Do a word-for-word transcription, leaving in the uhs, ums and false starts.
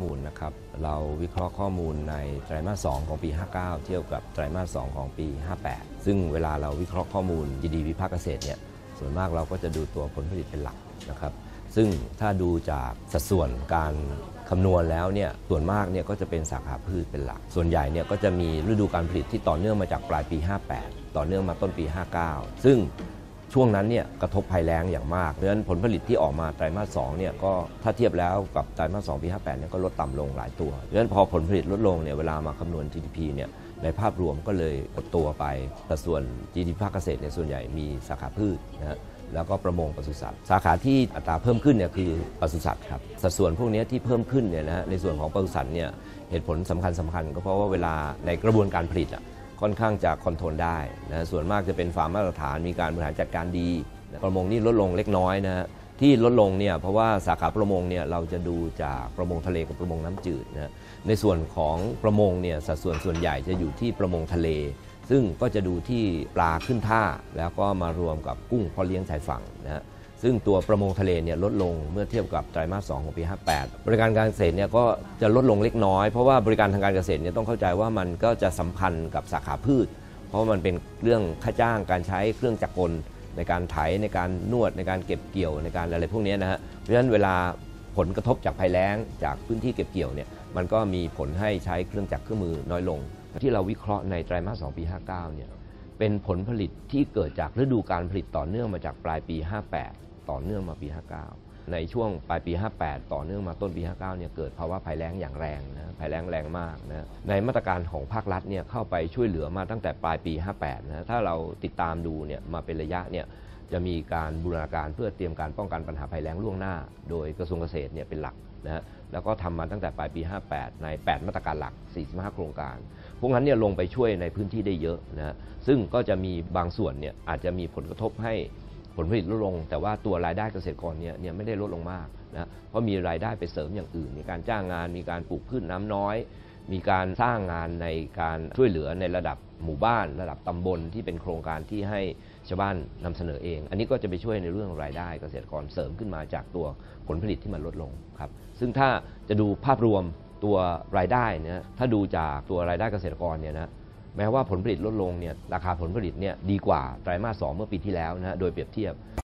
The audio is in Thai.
มูลนะครับเราวิเคราะห์ข้อมูลในไตรมาสสองของปีห้าเก้าเทียบกับไตรมาสสองของปีห้าแปดซึ่งเวลาเราวิเคราะห์ข้อมูล จี ดี พี ภาคเกษตรเนี่ยส่วนมากเราก็จะดูตัวผลผลิตเป็นหลักนะครับซึ่งถ้าดูจากสัดส่วนการคำนวณแล้วเนี่ยส่วนมากเนี่ยก็จะเป็นสาขาพืชเป็นหลักส่วนใหญ่เนี่ยก็จะมีฤดูการผลิตที่ต่อเนื่องมาจากปลายปีห้าแปดต่อเนื่องมาต้นปีห้าเก้าซึ่งช่วงนั้นเนี่ยกระทบภัยแล้งอย่างมากเพราะฉะนั้นผลผลิตที่ออกมาไตรมาสสองเนี่ยก็ถ้าเทียบแล้วกับไตรมาสสองปีห้าแปดเนี่ยก็ลดต่ำลงหลายตัวเพราะฉะนั้นพอผลผลิตลดลงเนี่ยเวลามาคำนวณ จี ดี พี เนี่ยในภาพรวมก็เลยลดตัวไปแต่ส่วน จี ดี พี ภาคเกษตรเนี่ยส่วนใหญ่มีสาขาพืชนะฮะแล้วก็ประมงปศุสัตว์สาขาที่อัตราเพิ่มขึ้นเนี่ยคือปศุสัตว์ครับสัดส่วนพวกนี้ที่เพิ่มขึ้นเนี่ยนะฮะในส่วนของปศุสัตว์เนี่ยเหตุผลสำคัญสำคัญก็เพราะว่าเวลาในกระบวนการผลิตอ่ะค่อนข้างจะคอนโทรลได้นะส่วนมากจะเป็นฟาร์มมาตรฐานมีการบริหารจัดการดีประมงนี่ลดลงเล็กน้อยนะฮะที่ลดลงเนี่ยเพราะว่าสาขาประมงเนี่ยเราจะดูจากประมงทะเลกับประมงน้ำจืดนะในส่วนของประมงเนี่ยสัดส่วนส่วนใหญ่จะอยู่ที่ประมงทะเลซึ่งก็จะดูที่ปลาขึ้นท่าแล้วก็มารวมกับกุ้งพอเลี้ยงชายฝั่งนะฮะซึ่งตัวประมงทะเลเนี่ยลดลงเมื่อเทียบกับไตรมาสสองของปีห้าแปดบริการการเกษตรเนี่ยก็จะลดลงเล็กน้อยเพราะว่าบริการทางการเกษตรเนี่ยต้องเข้าใจว่ามันก็จะสัมพันธ์กับสาขาพืชเพราะมันเป็นเรื่องค่าจ้างการใช้เครื่องจักรกลในการไถในการนวดในการเก็บเกี่ยวในการอะไรพวกนี้นะฮะเพราะฉะนั้นเวลาผลกระทบจากภัยแล้งจากพื้นที่เก็บเกี่ยวเนี่ยมันก็มีผลให้ใช้เครื่องจักรเครื่องมือน้อยลงที่เราวิเคราะห์ในไตรมาสสองปีห้าเก้าเนี่ยเป็นผลผลิตที่เกิดจากฤดูการผลิตต่อเนื่องมาจากปลายปีห้าแปดต่อเนื่องมาปีห้าเก้าในช่วงปลายปีห้าแปดต่อเนื่องมาต้นปีห้าเก้าเนี่ยเกิดภาวะภัยแล้งอย่างแรงนะภัยแล้งแรงมากนะในมาตรการของภาครัฐเนี่ยเข้าไปช่วยเหลือมาตั้งแต่ปลายปีห้าแปดนะถ้าเราติดตามดูเนี่ยมาเป็นระยะเนี่ยจะมีการบูรณาการเพื่อเตรียมการป้องกันปัญหาภัยแล้งล่วงหน้าโดยกระทรวงเกษตรเนี่ยเป็นหลักนะฮะแล้วก็ทำมาตั้งแต่ปลายปีห้าแปดในแปดมาตรการหลักสี่สิบห้าโครงการพวกนั้นเนี่ยลงไปช่วยในพื้นที่ได้เยอะนะซึ่งก็จะมีบางส่วนเนี่ยอาจจะมีผลกระทบให้ผลผลิตลดลงแต่ว่าตัวรายได้เกษตรกรเนี่ยเนี่ยไม่ได้ลดลงมากนะเพราะมีรายได้ไปเสริมอย่างอื่นมีการจ้างงานมีการปลูกพืชน้ำน้อยมีการสร้างงานในการช่วยเหลือในระดับหมู่บ้านระดับตำบลที่เป็นโครงการที่ให้ชาวบ้านนำเสนอเองอันนี้ก็จะไปช่วยในเรื่องรายได้เกษตรกรเสริมขึ้นมาจากตัวผลผลิตที่มันลดลงครับซึ่งถ้าจะดูภาพรวมตัวรายได้เนี่ยถ้าดูจากตัวรายได้เกษตรกรเนี่ยนะแม้ว่าผลผลิตลดลงเนี่ยราคาผลผลิตเนี่ยดีกว่าไตรมาสสองเมื่อปีที่แล้วนะโดยเปรียบเทียบ